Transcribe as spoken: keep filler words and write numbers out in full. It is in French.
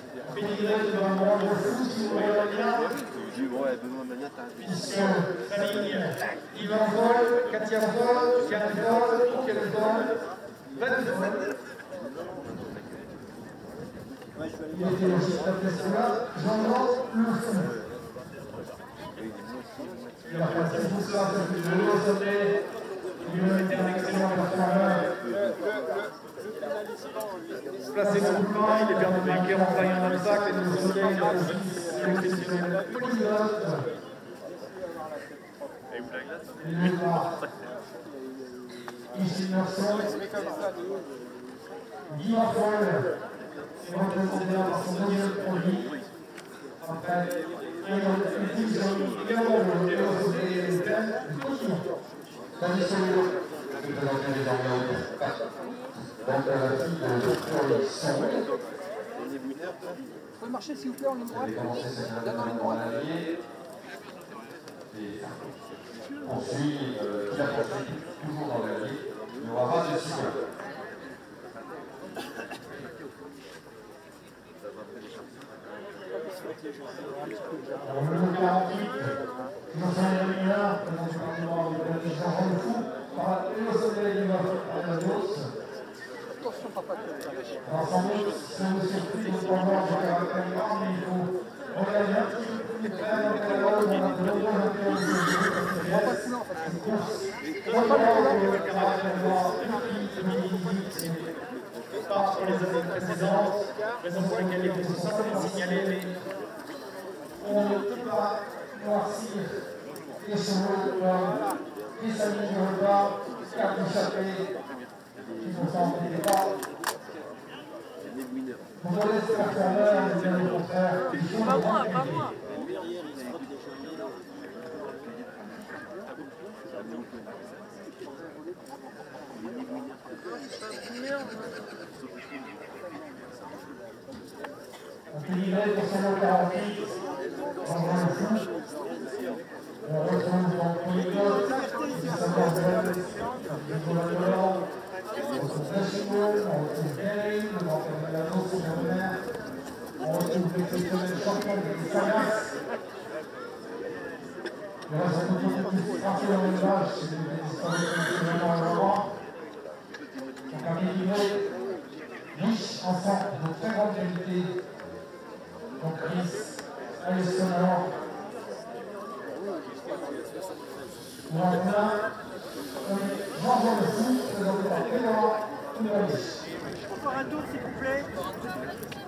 Pédigré qui va me rendre fou si vous voyez bien. Puisque famille Yvan Foll, Katia Foll, Yann Foll, Michael Foll, Ben Foll. Il était aussi très là, Jean-Jean Le Fou. Il a passé tout ça, ça fait de l'eau au sommet. Il a été un excellent performeur. Placé dans le plan, il est permis de vainqueur en taille un obstacle et de sauter il a aussi sélectionné polyglotte. Il est là. Ici, Merson. Guy Marfoil est représenté par son deuxième produit. Après, il y a une édition également de l'O C D et les thèmes du continent. Tandis que nous présentons désormais au quatre. Donc, la fille de Docteur Lisson. Vous pouvez marcher s'il vous plaît en ligne droite. Dans ligne droite. Ensuite, euh, qui a poursuivi toujours dans la vie, il n'y aura pas de cycle. Alors, le numéro quarante-huit, Jean-François Léonard, présenté par le numéro de Jean-Jean Le Fou, par le sommet du Amados. Attention, papa. Alors, sans doute, c'est une surprise pour moi, je vais rappeler le temps, mais il faut regarder un petit peu plus près, donc à l'heure où on a de nombreux interlocuteurs. On va pas le couler en fait. Moi, je pense que le caractère noir deux mille dix-huit part sur les années précédentes, raison pour laquelle il faut simplement signaler, mais on ne peut pas noircir les chevaux de l'homme, les familles du repas, car du chapelet, qui sont sans départ. Mon modeste performeur, mais bien au contraire, ils sont de grande qualité. On pédigré pour son lot quarante-huit, Jean-Jean Le Fou. On retrouve dans le polyglotte, Savoir Belle, Nicolas Collant, on retrouve National, on retrouve Gary, on retrouve la Noce sur la mer, on retrouve l'exceptionnel champion des Sagas. Il reste un petit peu plus parti dans l'élevage, c'est des disparitions vraiment à l'endroit. Donc un pédigré riche en sang de très grande qualité. Donc Chris, Alice Sonor, pour un plein, Jean-Jean Le Fou, présenté par Pédora Toumali. Encore un tour s'il vous plaît.